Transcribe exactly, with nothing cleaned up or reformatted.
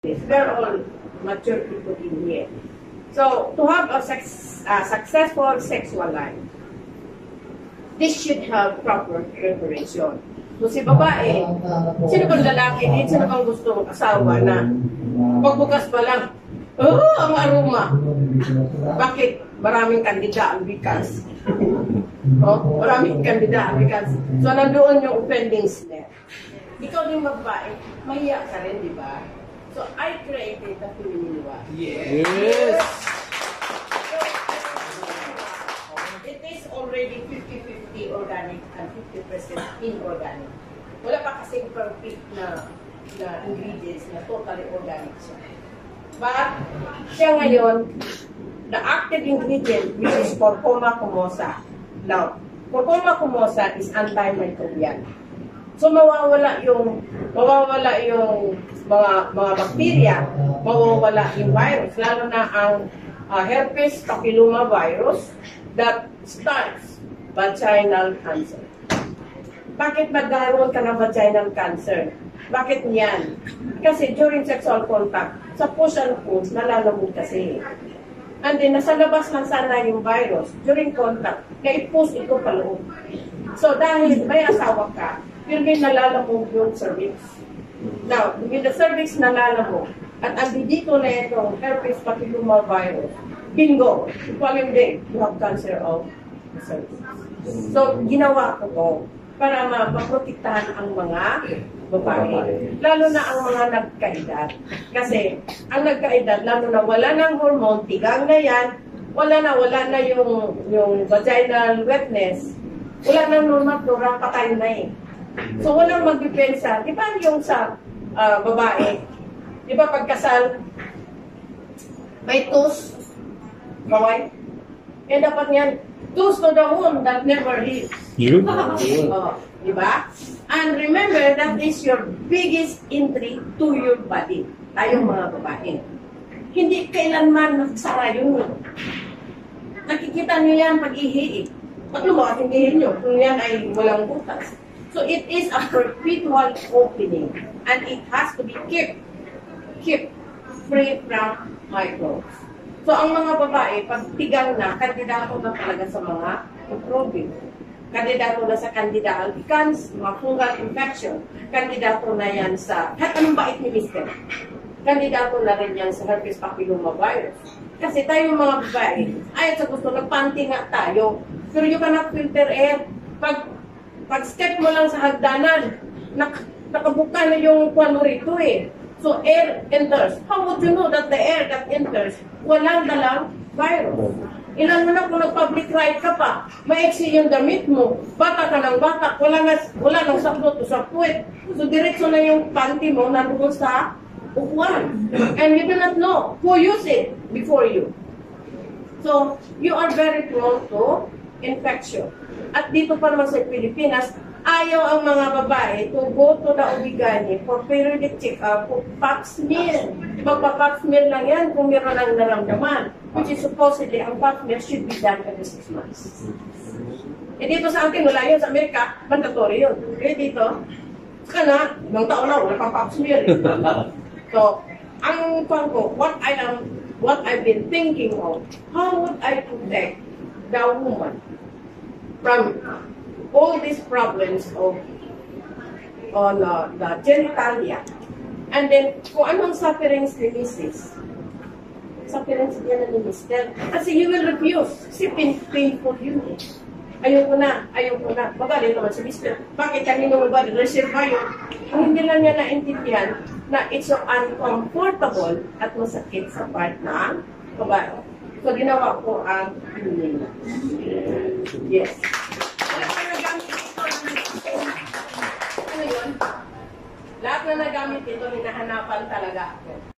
We're all mature people in here. So, to have a sex, uh, successful sexual life, this should have proper preparation. So, si babae, sino bang lalaki din? Sino bang gusto ng asawa na pagbukas pa lang, oh, ang aroma. Bakit? Maraming kandida ang bikas. Oh, maraming kandida ang bikas. So, nandoon yung offending snare. Ikaw din babae, mahiya ka rin, di ba? So, I created the feminine one. Yes! Yes. So, it is already fifty fifty organic and fifty percent inorganic. Wala pa kasing perfect na, na ingredients na totally organic siya. But, siya ngayon, the active ingredient, which is Curcuma comosa. Now, Curcuma comosa is antimicrobial. So, mawawala yung, mawawala yung mga, mga bacteria, mawawala yung virus, lalo na ang uh, herpes papilloma virus that starts vaginal cancer. Bakit magkaroon ka ng vaginal cancer? Bakit niyan? Kasi during sexual contact, sa push and pull, nalalamog kasi. And then, nasa labas lang sana yung virus during contact, kaya i-push ito paloob. So, dahil may asawa ka, yun may nalalamog yung cervix. Now, with the cervix nalalamog, at andi dito na itong herpes papilloma virus, bingo, the following day, you have cancer of the cervix. So, ginawa ko to para maprotektahan ang mga babae. Lalo na ang mga nagkaedad. Kasi, ang nagkaedad, lalo na wala ng hormone, tigang na yan, wala na, wala na yung, yung vaginal wetness, wala na normal flora, patay na eh. So, walang magdepensa. Di ba yung sa uh, babae, di ba pagkasal, may tos, kaway? Eh, dapat yan, tos to the wound that never heals. Yun. Oh, di ba? And remember, that is your biggest entry to your body. Tayong mga babae. Hindi kailanman nagsara yun. Nakikita niyo yan pag-ihi. Pag lumakas yung ihi nyo, kung yan ay walang butas. So it is a perpetual opening, and it has to be kept, kept free from microbes. So ang mga babae, pag tigang na, kandidato na talaga sa mga microbial. Kandidato na sa candida albicans, mga fungal infection. Kandidato na yan sa, kahit anong bait ni Mister Kandidato na rin yan sa herpes papilloma virus. Kasi tayong mga babae, ayaw sa gusto, nagpanty nga tayo. Pero you cannot filter air. Pag Pag-step mo lang sa hagdanan, nak nakabuka na yung kwano rito eh. So, air enters. How would you know that the air that enters, walang dalang virus? Ilan mo na kung nag-public ride ka pa, maiksi yung damit mo, bata ka ng bata, wala, na, wala nang saplot o sapwet. So, diretso na yung panty mo nandoon sa upuan. And you do not know who used it before you. So, you are very prone to infection. At dito pa naman sa Pilipinas, ayaw ang mga babae to go to the O B G Y N for periodic check-up, for pap smear. Magpa-pap smear lang yan kung meron lang naramdaman. Which is supposedly, ang pap smear should be done every six months. E dito sa atin, wala yun. Sa Amerika, mandatory yun. E dito, saka na, ibang taon na, wala pang pap smear. So, ang pang ko, what I am, what I've been thinking of, how would I protect the woman from all these problems of on uh, the genitalia, and then kung anong sufferings ni Missus Sufferings niya na ni Mister Kasi you will refuse. Kasi pain, painful yun eh. Ayoko na, ayoko na. Magaling naman si Mister Bakit kanino mo ba reserva yun? Kung hindi lang niya naintindihan na it's so uncomfortable at masakit sa part ng babae. So, ginawa ko ang pinili. Yes. Lahat na nagamit ito. Ano yun? Lahat na nagamit ito, hinahanapan talaga ako.